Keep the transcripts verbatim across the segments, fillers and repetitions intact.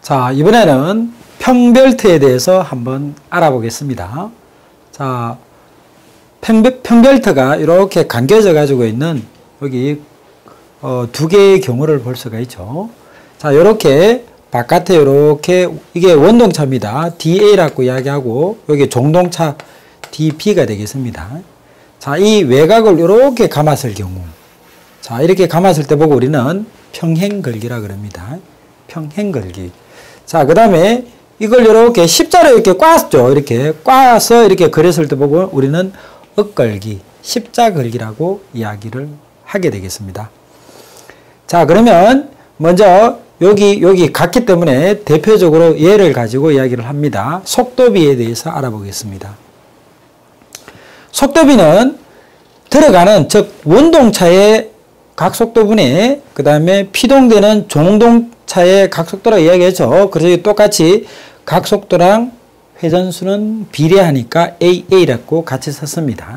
자, 이번에는 평벨트에 대해서 한번 알아보겠습니다. 자, 평, 평벨트가 이렇게 감겨져 가지고 있는 여기 어, 두 개의 경우를 볼 수가 있죠. 자, 이렇게 바깥에 이렇게 이게 원동차입니다. 디에이라고 이야기하고 여기 종동차 디비가 되겠습니다. 자, 이 외곽을 이렇게 감았을 경우, 자, 이렇게 감았을 때 보고 우리는 평행걸기라 그럽니다. 평행걸기. 자, 그 다음에 이걸 이렇게 십자로 이렇게 꽈죠. 이렇게 꽈서 이렇게 그렸을 때 보고 우리는 억걸기, 십자걸기라고 이야기를 하게 되겠습니다. 자, 그러면 먼저 여기, 여기 같기 때문에 대표적으로 예를 가지고 이야기를 합니다. 속도비에 대해서 알아보겠습니다. 속도비는 들어가는, 즉, 원동차의 각속도분에, 그 다음에 피동되는 종동차의 각속도라 이야기했죠. 그래서 똑같이 각속도랑 회전수는 비례하니까 에이에이라고 같이 썼습니다.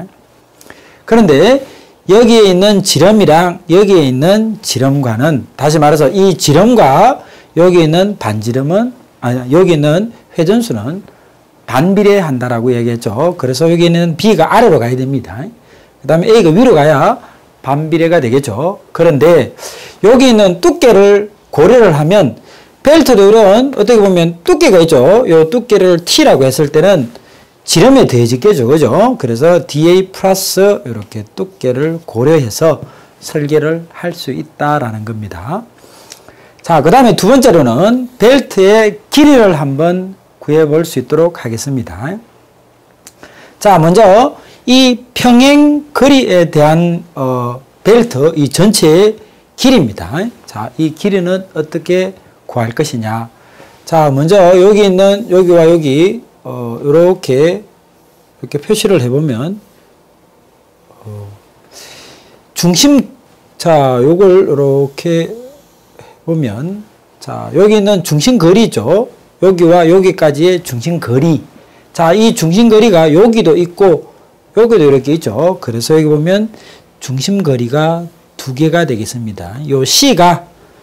그런데 여기에 있는 지름이랑 여기에 있는 지름과는, 다시 말해서 이 지름과 여기 있는 반지름은, 아니, 여기 있는 회전수는 반비례한다라고 얘기했죠. 그래서 여기 있는 B가 아래로 가야 됩니다. 그 다음에 A가 위로 가야 반비례가 되겠죠. 그런데 여기 있는 두께를 고려를 하면 벨트도 이런 어떻게 보면 두께가 있죠. 이 두께를 T라고 했을 때는 지름에 더해지겠죠. 그죠? 그래서 디에이 플러스 이렇게 두께를 고려해서 설계를 할 수 있다라는 겁니다. 자, 그 다음에 두 번째로는 벨트의 길이를 한번 구해볼 수 있도록 하겠습니다. 자, 먼저 이 평행 거리에 대한 어, 벨트 이 전체의 길이입니다. 자, 이 길이는 어떻게 구할 것이냐? 자, 먼저 여기 있는 여기와 여기 어, 이렇게 이렇게 표시를 해보면 어, 중심, 자, 요걸 이렇게 보면, 자, 여기 있는 중심 거리죠. 여기와 여기까지의 중심 거리. 자, 이 중심 거리가 여기도 있고 여기도 이렇게 있죠. 그래서 여기 보면 중심 거리가 두 개가 되겠습니다. 요 C가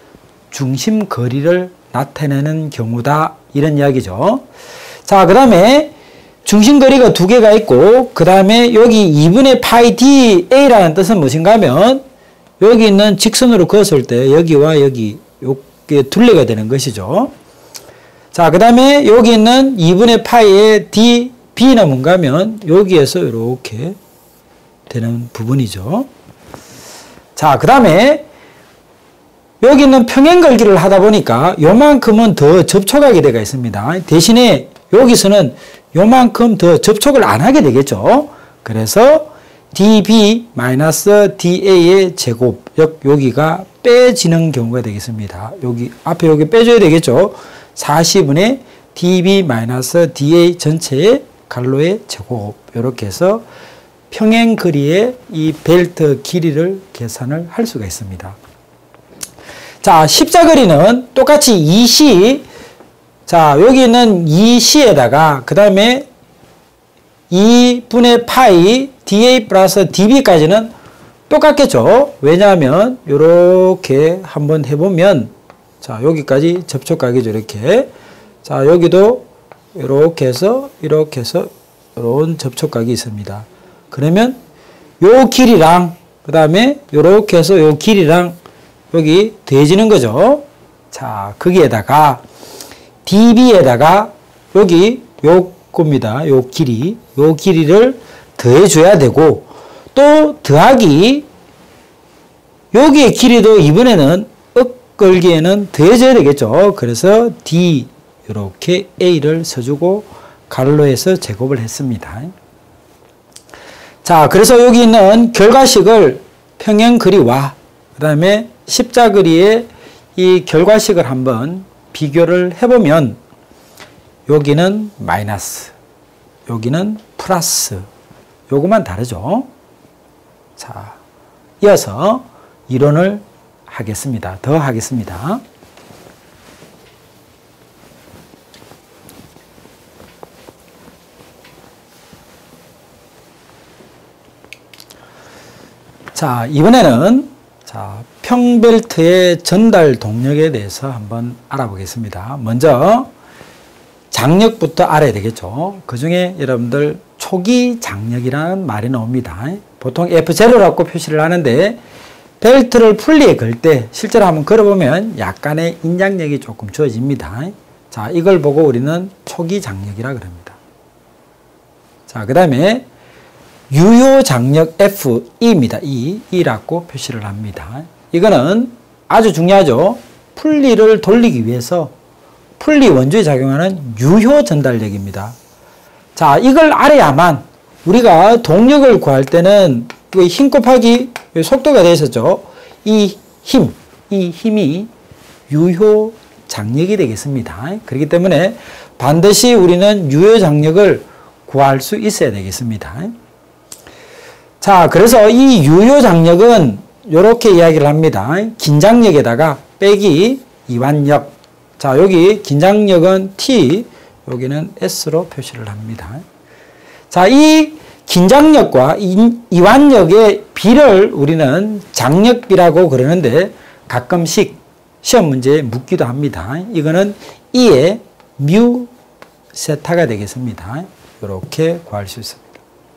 중심 거리를 나타내는 경우다, 이런 이야기죠. 자, 그 다음에 중심 거리가 두 개가 있고, 그 다음에 여기 이분의 파이 디에이라는 뜻은 무엇인가 하면 여기 있는 직선으로 그었을 때 여기와 여기 요게 둘레가 되는 것이죠. 자, 그 다음에 여기 있는 이분의 파이의 디비는 뭔가 하면 여기에서 이렇게 되는 부분이죠. 자, 그 다음에 여기 있는 평행걸기를 하다 보니까 요만큼은 더 접촉하게 되어 있습니다. 대신에 여기서는 요만큼 더 접촉을 안 하게 되겠죠. 그래서 디비 마이너스 디에이의 제곱, 여기가 빼지는 경우가 되겠습니다. 여기 앞에 여기 빼줘야 되겠죠. 사십분의 디비 마이너스 디에이 전체의 갈로의 제곱, 이렇게 해서 평행 거리의 이 벨트 길이를 계산을 할 수가 있습니다. 자, 십자거리는 똑같이 이씨, 자, 여기 있는 이씨에다가 그 다음에 이분의 파이 디에이 플러스 디비까지는 똑같겠죠. 왜냐하면 이렇게 한번 해보면, 자, 여기까지 접촉각이죠. 이렇게. 자, 여기도 이렇게 해서 이렇게 해서 이런 접촉각이 있습니다. 그러면 요 길이랑 그 다음에 이렇게 해서 요 길이랑 여기 더해지는 거죠. 자, 거기에다가 디비에다가 여기 요 겁니다. 요 길이, 요 길이를 더해줘야 되고, 또 더하기 여기의 길이도 이번에는 억걸기에는 더해져야 되겠죠. 그래서 D 이렇게 A를 써주고 가로에서 제곱을 했습니다. 자, 그래서 여기 있는 결과식을 평행거리와 그 다음에 십자거리의 이 결과식을 한번 비교를 해보면 여기는 마이너스, 여기는 플러스, 요것만 다르죠. 자, 이어서 이론을 하겠습니다. 더 하겠습니다. 자, 이번에는 자, 평벨트의 전달 동력에 대해서 한번 알아보겠습니다. 먼저 장력부터 알아야 되겠죠. 그 중에 여러분들 초기 장력이라는 말이 나옵니다. 보통 에프 제로라고 표시를 하는데 벨트를 풀리에 걸 때 실제로 한번 걸어보면 약간의 인장력이 조금 주어집니다. 자, 이걸 보고 우리는 초기 장력이라 그럽니다. 자, 그 다음에 유효 장력 에프 이입니다. E, E라고 표시를 합니다. 이거는 아주 중요하죠. 풀리를 돌리기 위해서 풀리 원주에 작용하는 유효 전달력입니다. 자, 이걸 알아야만 우리가 동력을 구할 때는 힘 곱하기 속도가 되어 있었죠. 이 힘, 이 힘이 유효 장력이 되겠습니다. 그렇기 때문에 반드시 우리는 유효 장력을 구할 수 있어야 되겠습니다. 자, 그래서 이 유효 장력은 이렇게 이야기를 합니다. 긴장력에다가 빼기 이완력. 자, 여기 긴장력은 T, 여기는 S로 표시를 합니다. 자, 이 긴장력과 이완력의 비를 우리는 장력비라고 그러는데 가끔씩 시험 문제에 묻기도 합니다. 이거는 E의 뮤 세타가 되겠습니다. 이렇게 구할 수 있습니다.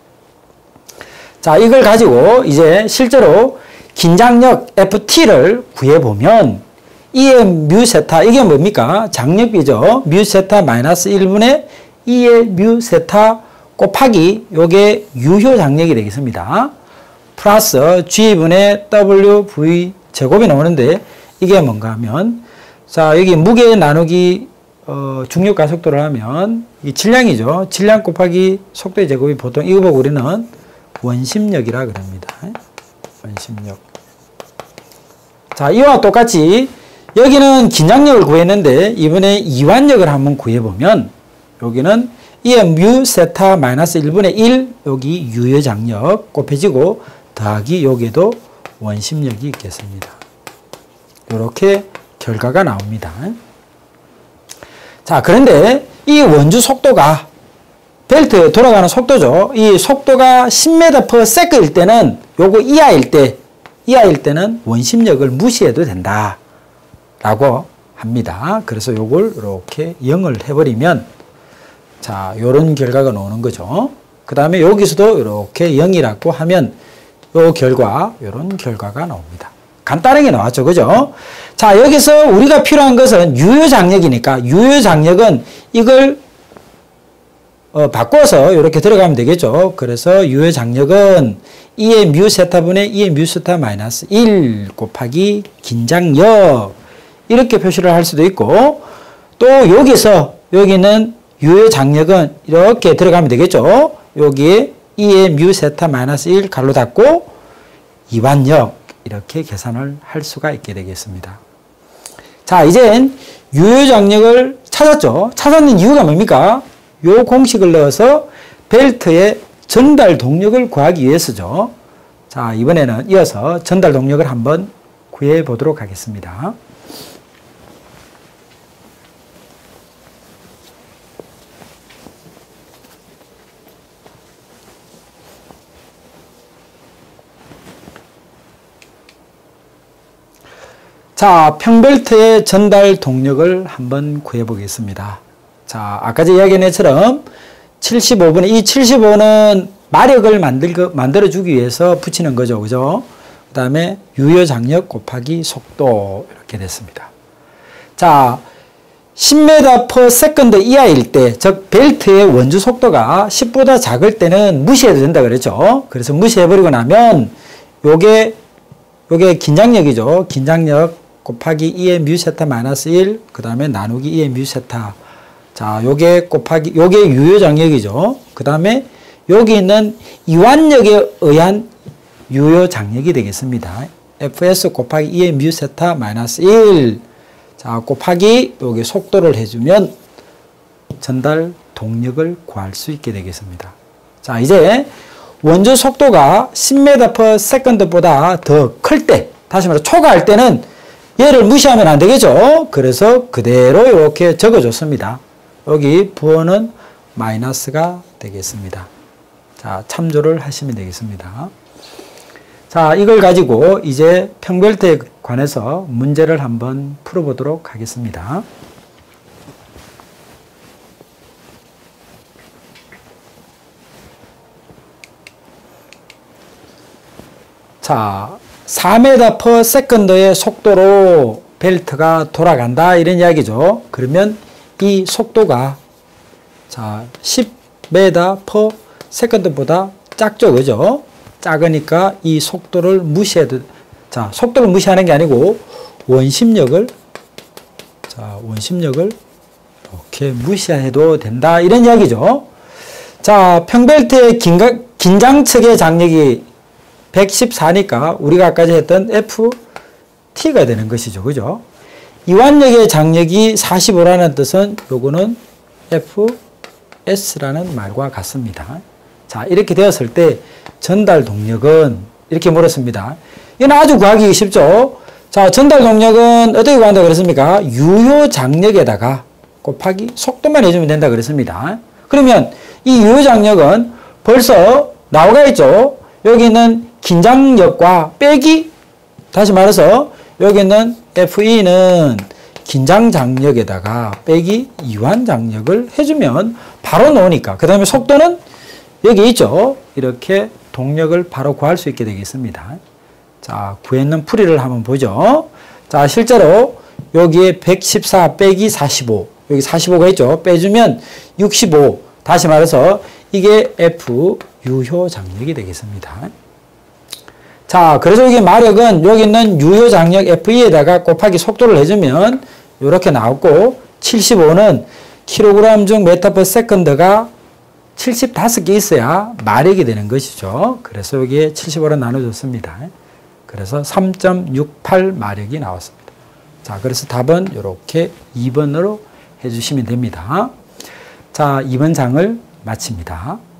자, 이걸 가지고 이제 실제로 긴장력 에프티를 구해보면 E의 뮤 세타, 이게 뭡니까? 장력비죠. 뮤 세타 마이너스 일분의 E의 뮤 세타 곱하기 요게 유효 장력이 되겠습니다. 플러스 G분의 더블유 브이 제곱이 나오는데 이게 뭔가 하면 자, 여기 무게 나누기 어, 중력 가속도를 하면 이 질량이죠. 질량 곱하기 속도의 제곱이 보통 이거 보고 우리는 원심력이라 그럽니다. 원심력. 자, 이와 똑같이 여기는 긴장력을 구했는데 이번에 이완력을 한번 구해보면 여기는 E의 뮤 세타 마이너스 일분의 일 여기 유효 장력 곱해지고 더하기 여기에도 원심력이 있겠습니다. 이렇게 결과가 나옵니다. 자, 그런데 이 원주 속도가 벨트에 돌아가는 속도죠. 이 속도가 십 미터 퍼 세컨드일 때는 요거 이하일 때 이하일 때는 원심력을 무시해도 된다 라고 합니다. 그래서 요걸 이렇게 영을 해버리면 자, 요런 결과가 나오는 거죠. 그 다음에 여기서도 이렇게 영이라고 하면 요 결과, 요런 결과가 나옵니다. 간단하게 나왔죠. 그죠? 자, 여기서 우리가 필요한 것은 유효 장력이니까 유효 장력은 이걸 어, 바꿔서 이렇게 들어가면 되겠죠. 그래서 유효 장력은 E의 뮤 세타분의 E의 뮤 세타 마이너스 일 곱하기 긴장력 이렇게 표시를 할 수도 있고 또 여기서 여기는 유효 장력은 이렇게 들어가면 되겠죠. 여기에 E의 뮤 세타 마이너스 일 가로 닫고 이완력 이렇게 계산을 할 수가 있게 되겠습니다. 자, 이젠 유효 장력을 찾았죠. 찾았는 이유가 뭡니까? 요 공식을 넣어서 벨트의 전달 동력을 구하기 위해서죠. 자, 이번에는 이어서 전달 동력을 한번 구해 보도록 하겠습니다. 자, 평벨트의 전달 동력을 한번 구해 보겠습니다. 자, 아까 제 이야기한 것처럼 칠십오 분의 이 칠십오는 마력을 만들, 만들어주기 위해서 붙이는 거죠. 그죠? 그 다음에 유효 장력 곱하기 속도 이렇게 됐습니다. 자, 십 미터 퍼 세컨드 이하일 때, 즉 벨트의 원주 속도가 십보다 작을 때는 무시해도 된다 그랬죠. 그래서 무시해버리고 나면 요게 요게 긴장력이죠. 긴장력 곱하기 E의 뮤 세타 마이너스 일, 그 다음에 나누기 E의 뮤 세타. 자, 요게 곱하기, 요게 유효 장력이죠. 그 다음에 여기 있는 이완력에 의한 유효 장력이 되겠습니다. 에프에스 곱하기 E의 뮤 세타 마이너스 일. 자, 곱하기 요게 속도를 해주면 전달 동력을 구할 수 있게 되겠습니다. 자, 이제 원주 속도가 십 미터 퍼 세컨드보다 더 클 때, 다시 말해 초과할 때는 얘를 무시하면 안 되겠죠. 그래서 그대로 이렇게 적어줬습니다. 여기 부호는 마이너스가 되겠습니다. 자, 참조를 하시면 되겠습니다. 자, 이걸 가지고 이제 평벨트에 관해서 문제를 한번 풀어보도록 하겠습니다. 자, 사 미터 per second의 속도로 벨트가 돌아간다 이런 이야기죠. 그러면 이 속도가 자 십 미터 per second보다 작죠, 그죠? 작으니까 이 속도를 무시해도, 자 속도를 무시하는 게 아니고 원심력을 자 원심력을 이렇게 무시해도 된다 이런 이야기죠. 자, 평벨트의 긴가, 긴장측의 장력이 백십사니까 우리가 아까 했던 에프 티가 되는 것이죠. 그죠? 이완력의 장력이 사십오라는 뜻은 요거는 에프 에스라는 말과 같습니다. 자, 이렇게 되었을 때 전달 동력은 이렇게 물었습니다. 이건 아주 구하기 쉽죠? 자, 전달 동력은 어떻게 구한다 그랬습니까? 유효 장력에다가 곱하기 속도만 해주면 된다 그랬습니다. 그러면 이 유효 장력은 벌써 나와 있죠? 여기는 긴장력과 빼기, 다시 말해서 여기는 에프이는 긴장 장력에다가 빼기 이완 장력을 해주면 바로 나오니까, 그 다음에 속도는 여기 있죠. 이렇게 동력을 바로 구할 수 있게 되겠습니다. 자, 구했는 풀이를 한번 보죠. 자, 실제로 여기에 백십사 빼기 사십오, 여기 사십오가 있죠. 빼주면 육십오, 다시 말해서 이게 F 유효 장력이 되겠습니다. 자, 그래서 여기 마력은 여기 있는 유효 장력 에프이에다가 곱하기 속도를 해주면 이렇게 나왔고, 칠십오는 킬로그램 중 미터 per second가 칠십오 개 있어야 마력이 되는 것이죠. 그래서 여기에 칠십오로 나눠줬습니다. 그래서 삼 점 육팔 마력이 나왔습니다. 자, 그래서 답은 이렇게 이 번으로 해주시면 됩니다. 자, 이 번 장을 마칩니다.